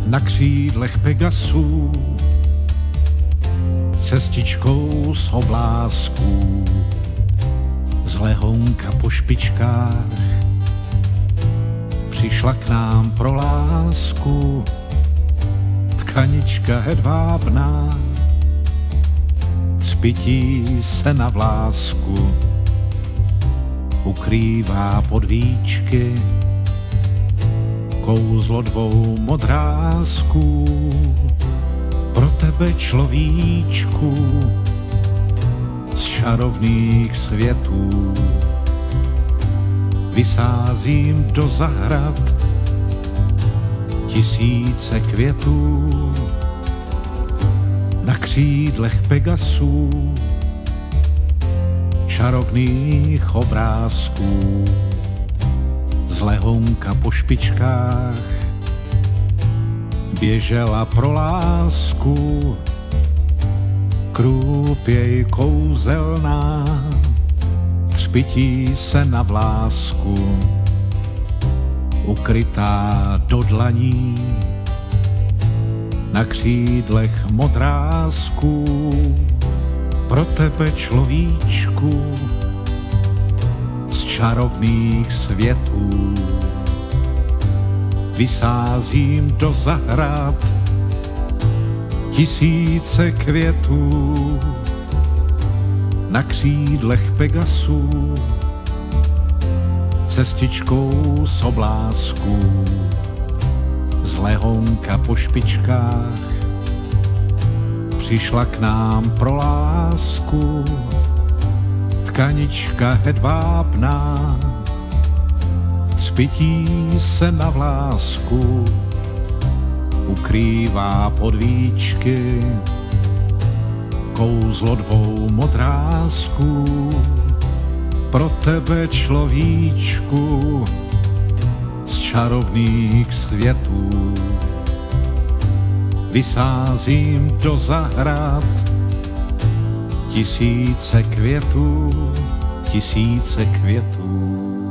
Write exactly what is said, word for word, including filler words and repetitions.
na křídlech Pegasů, cestičkou z oblázků, z lehonka po špičkách, přišla k nám pro lásku tkanička hedvábná, třpití se na vlásku, ukrývá pod víčky kouzlo dvou modrázků. Pro tebe, človíčku, z čarovných světů vysázím do zahrad tisíce květů. Na křídlech Pegasů, čarovných obrázků, z lehonka po špičkách běžela pro lásku, krůpěj kouzelná, třpití se na vlásku, ukrytá do dlaní, na křídlech modrázků. Pro tebe, človíčku, z čarovných světů vysázím do zahrad tisíce květů. Na křídlech Pegasů, cestičkou z oblázků, z lehonka po špičkách, přišla k nám pro lásku tkanička hedvábná, třpití se na vlásku, ukrývá pod víčky kouzlo dvou modrázků. Pro tebe, človíčku, z čarovných světů vysázím do zahrad tisíce květů, tisíce květů.